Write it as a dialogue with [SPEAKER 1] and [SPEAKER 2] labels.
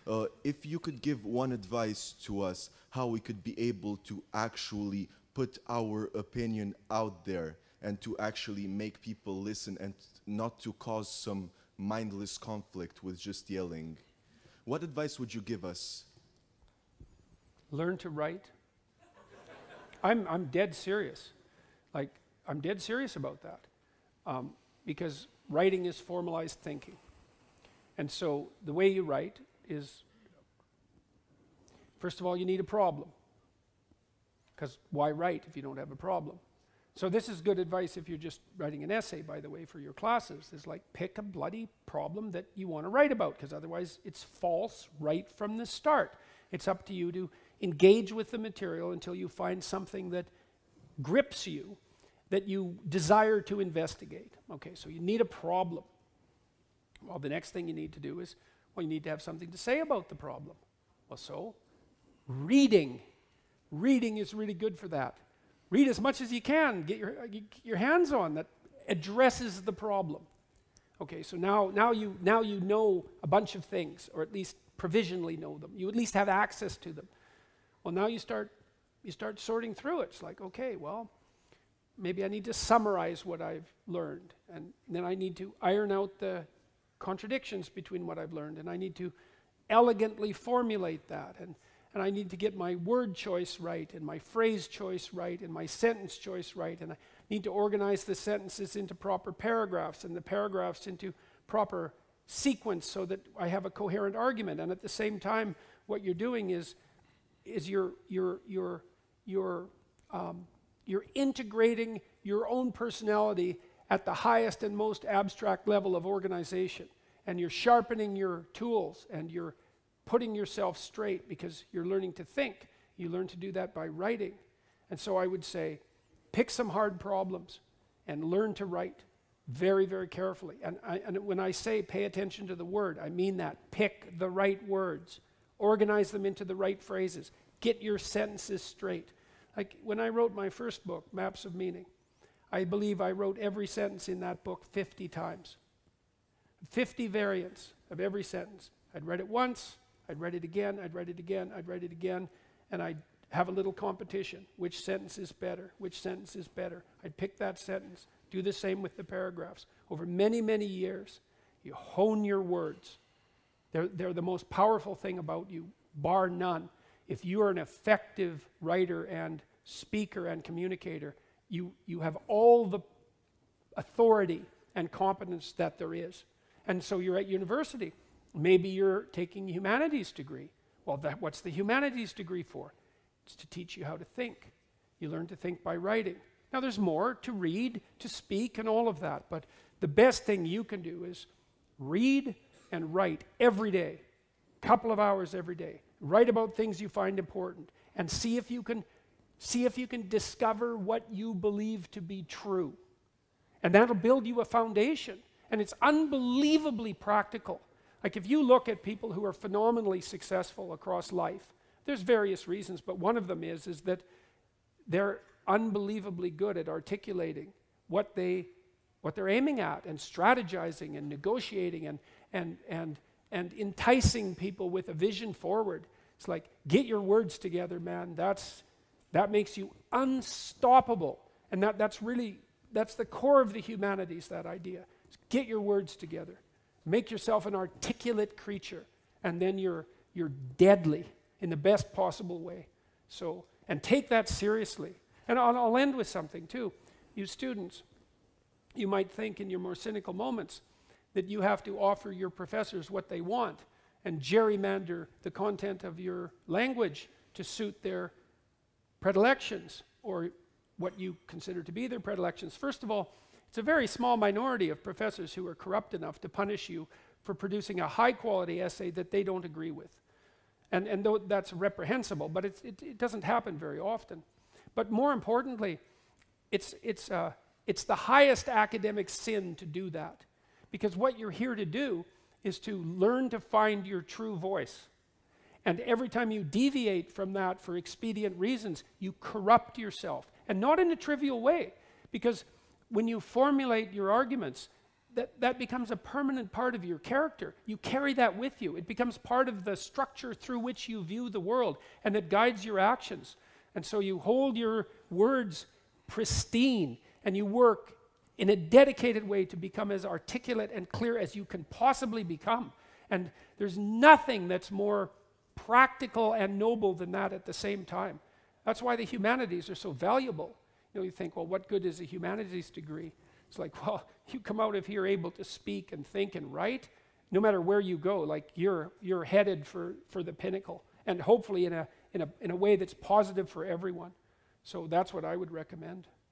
[SPEAKER 1] If you could give one advice to us, how we could be able to actually put our opinion out there and to actually make people listen and not to cause some mindless conflict with just yelling. What advice would you give us?
[SPEAKER 2] Learn to write. I'm dead serious. Like, I'm dead serious about that. Because writing is formalized thinking. And so the way you write is, first of all, you need a problem. Because why write if you don't have a problem? So this is good advice if you're just writing an essay, by the way, for your classes. Is like, pick a bloody problem that you want to write about, because otherwise it's false right from the start. It's up to you to engage with the material until you find something that grips you, that you desire to investigate. Okay, so you need a problem. Well, the next thing you need to do is, well, you need to have something to say about the problem. Well, so reading. Reading is really good for that. Read as much as you can. Get your hands on that addresses the problem. Okay, so now you know a bunch of things, or at least provisionally know them. You at least have access to them. Well, now you start sorting through it. It's like, okay, well, maybe I need to summarize what I've learned, and then I need to iron out the contradictions between what I've learned, and I need to elegantly formulate that, and I need to get my word choice right, and my phrase choice right, and my sentence choice right, and I need to organize the sentences into proper paragraphs, and the paragraphs into proper sequence so that I have a coherent argument. And at the same time, what you're doing is you're integrating your own personality at the highest and most abstract level of organization, and you're sharpening your tools, and you're putting yourself straight because you're learning to think. You learn to do that by writing. And so I would say, pick some hard problems and learn to write very, very carefully. And when I say pay attention to the word, I mean that. Pick the right words. Organize them into the right phrases. Get your sentences straight. Like when I wrote my first book, Maps of Meaning, I believe I wrote every sentence in that book 50 times. 50 variants of every sentence. I'd read it once, I'd read it again, I'd read it again, I'd read it again, and I'd have a little competition. Which sentence is better? Which sentence is better? I'd pick that sentence. Do the same with the paragraphs. Over many, many years, you hone your words. They're the most powerful thing about you, bar none. If you are an effective writer and speaker and communicator, you have all the authority and competence that there is. And so you're at university. Maybe you're taking a humanities degree. Well, what's the humanities degree for? It's to teach you how to think. You learn to think by writing. Now there's more to read, to speak, and all of that, but the best thing you can do is read and write every day, a couple of hours every day. Write about things you find important, and see if you can discover what you believe to be true. And that'll build you a foundation, and it's unbelievably practical. Like if you look at people who are phenomenally successful across life, there's various reasons, but one of them is that they're unbelievably good at articulating what they're aiming at, and strategizing and negotiating and enticing people with a vision forward. It's like, get your words together, man. That makes you unstoppable. And that's the core of the humanities, that idea. Get your words together. Make yourself an articulate creature, and then you're deadly in the best possible way. So, and take that seriously. And I'll end with something too. You students, you might think in your more cynical moments that you have to offer your professors what they want and gerrymander the content of your language to suit their predilections, or what you consider to be their predilections. First of all, it's a very small minority of professors who are corrupt enough to punish you for producing a high-quality essay that they don't agree with. And though that's reprehensible, but it doesn't happen very often. But more importantly, it's the highest academic sin to do that. Because what you're here to do is to learn to find your true voice. And every time you deviate from that for expedient reasons, you corrupt yourself. And not in a trivial way. Because when you formulate your arguments, that becomes a permanent part of your character. You carry that with you. It becomes part of the structure through which you view the world, and it guides your actions. And so you hold your words pristine, and you work in a dedicated way to become as articulate and clear as you can possibly become. And there's nothing that's more practical and noble than that at the same time. That's why the humanities are so valuable. You know, you think, well, what good is a humanities degree? It's like, well, you come out of here able to speak and think and write, no matter where you go, like you're headed for the pinnacle, and hopefully in a way that's positive for everyone. So that's what I would recommend.